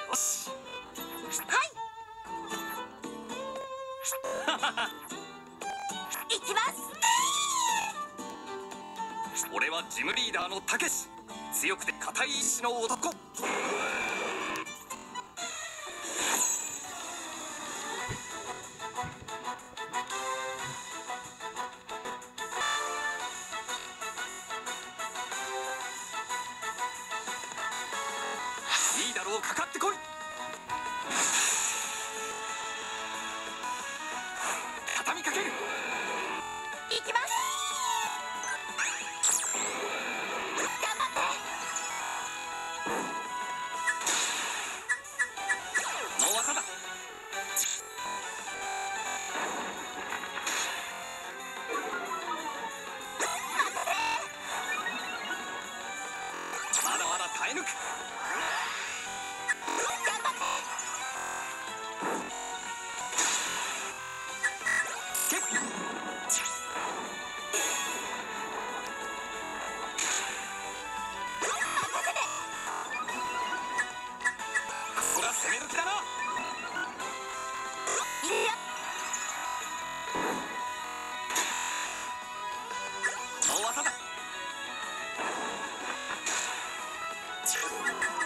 よし。 はい。行きます。 俺はジムリーダーのたけし。強くて固い意志の男。いいだろう、かかってこい。畳みかける。 行きます。頑張って。 の技だ。まだまだ耐え抜く。ここが攻め時だな。の技だ。